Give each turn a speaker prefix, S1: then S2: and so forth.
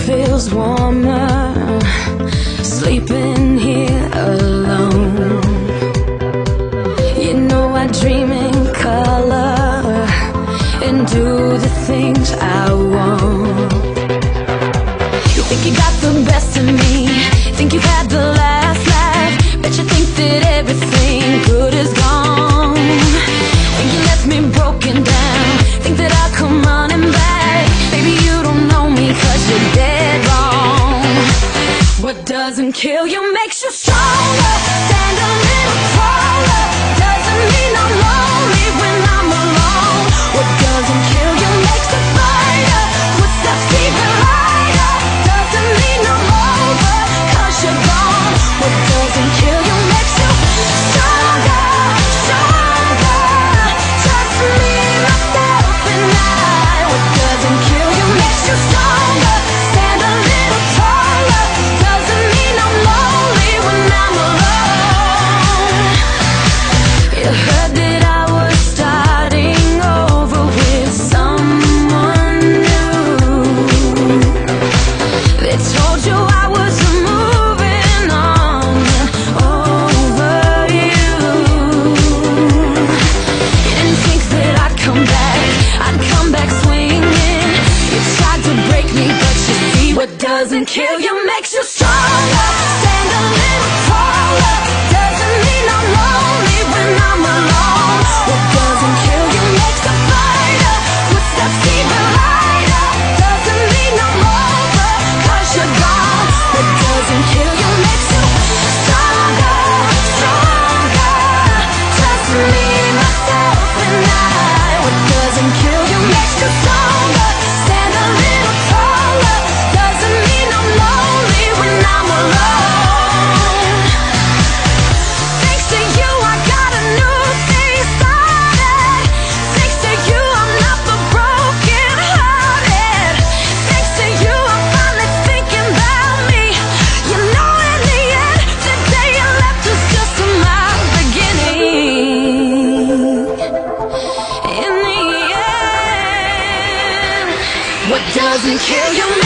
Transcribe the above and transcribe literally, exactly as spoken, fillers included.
S1: feels warmer sleeping here alone. You know I dream in color and do the things I want. You think you got the best of me, think you've had the last laugh, bet you think that everything good is gone. Think you left me broken down, think that I'll come running back. Baby, you don't know me 'cause you're dead wrong. What doesn't kill you makes you stronger. Stand a little taller. Doesn't mean I'm lonely when I'm alone. What doesn't kill you makes you brighter. Footsteps even lighter. Doesn't mean I'm over 'cause you're gone. What doesn't kill you makes you stronger, stronger. Trust me, myself and I. What doesn't kill you makes you stronger. Stand a little taller. Doesn't mean I'm lonely when I'm alone. You heard that I was starting over with someone new. They told you I was moving on over you. You didn't think that I'd come back, I'd come back swinging. You tried to break me, but you see what doesn't kill you makes you stronger. Stand a little taller. Doesn't mean I'm lonely when I'm alone. What doesn't kill you makes you brighter. Footsteps even lighter. Doesn't mean I'm over 'cause you're gone. What doesn't kill you makes you stronger, stronger. Trust me, myself and I. What doesn't kill you makes you stronger. Stand a little taller. Doesn't mean I'm lonely when I'm alone. Thanks to you, I got a new thing started. Thanks to you, I'm not the broken hearted. Thanks to you, I'm finally thinking about me. You know, in the end, the day you left was just my beginning. In the end, what doesn't kill you